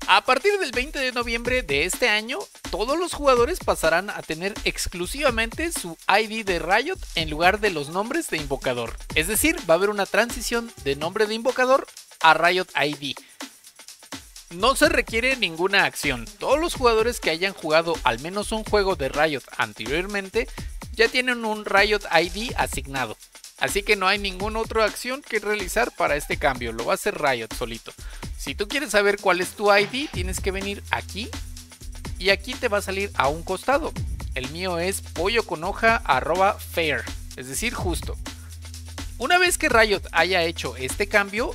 A partir del 20 de noviembre de este año, todos los jugadores pasarán a tener exclusivamente su ID de Riot en lugar de los nombres de invocador. Es decir, va a haber una transición de nombre de invocador a Riot ID. No se requiere ninguna acción. Todos los jugadores que hayan jugado al menos un juego de Riot anteriormente ya tienen un Riot ID asignado. Así que no hay ninguna otra acción que realizar para este cambio, lo va a hacer Riot solito. Si tú quieres saber cuál es tu ID, tienes que venir aquí y aquí te va a salir a un costado. El mío es polloconhoja@fair, es decir, justo. Una vez que Riot haya hecho este cambio,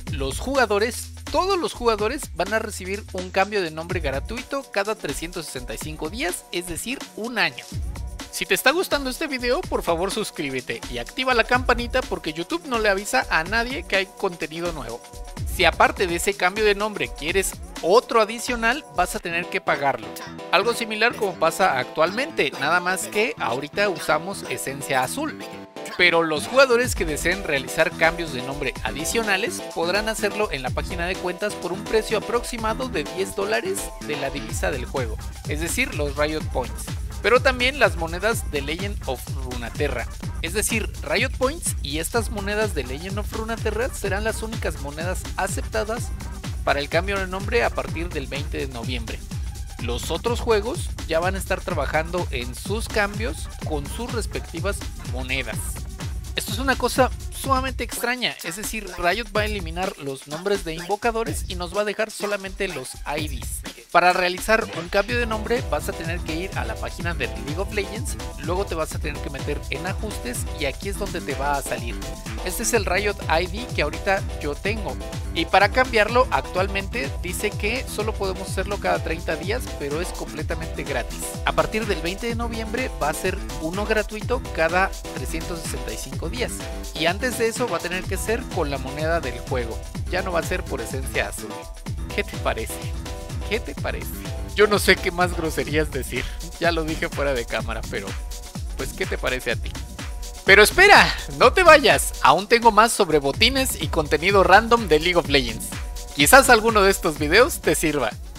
todos los jugadores van a recibir un cambio de nombre gratuito cada 365 días, es decir, un año. Si te está gustando este video, por favor suscríbete y activa la campanita porque YouTube no le avisa a nadie que hay contenido nuevo. Si aparte de ese cambio de nombre quieres otro adicional, vas a tener que pagarlo. Algo similar como pasa actualmente, nada más que ahorita usamos esencia azul. Pero los jugadores que deseen realizar cambios de nombre adicionales podrán hacerlo en la página de cuentas por un precio aproximado de $10 de la divisa del juego, es decir, los Riot Points. Pero también las monedas de Legend of Runeterra. Es decir, Riot Points y estas monedas de Legend of Runeterra serán las únicas monedas aceptadas para el cambio de nombre a partir del 20 de noviembre. Los otros juegos ya van a estar trabajando en sus cambios con sus respectivas monedas. Esto es una cosa sumamente extraña, es decir, Riot va a eliminar los nombres de invocadores y nos va a dejar solamente los IDs. Para realizar un cambio de nombre vas a tener que ir a la página de League of Legends, luego te vas a tener que meter en ajustes y aquí es donde te va a salir. Este es el Riot ID que ahorita yo tengo y para cambiarlo actualmente dice que solo podemos hacerlo cada 30 días, pero es completamente gratis. A partir del 20 de noviembre va a ser uno gratuito cada 365 días y antes de eso va a tener que ser con la moneda del juego, ya no va a ser por esencia azul. ¿Qué te parece? ¿Qué te parece? Yo no sé qué más groserías decir, ya lo dije fuera de cámara, pero pues ¿qué te parece a ti? Pero espera, no te vayas, aún tengo más sobre botines y contenido random de League of Legends. Quizás alguno de estos videos te sirva.